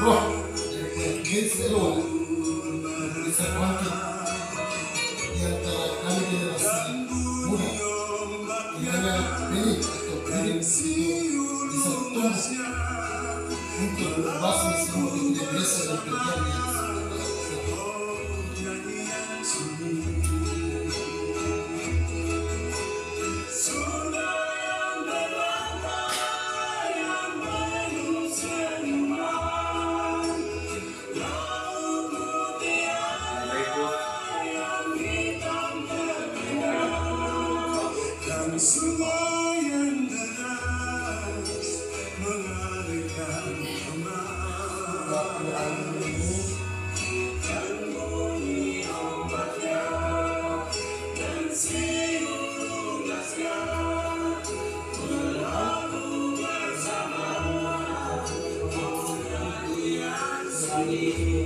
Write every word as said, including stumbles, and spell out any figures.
roh dari seluruh bisa bangkit di antara kami generasi muda yang hanya benih atau benih itu bisa tumbuh untuk membasmi semua tidak biasa dan terjadi yang semua yang deras mengalihkan dan bunyi ombaknya dan siung gasnya berlalu bersama oh nyanyian sunyi.